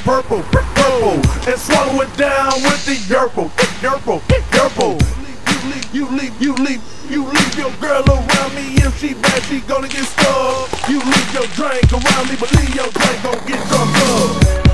purple, purple, and swallow it down with the yerple, yerple, yerple. You leave your girl around me. If she bad, she gonna get stuck. You leave your drink around me, but leave your drink gon' get drunk up.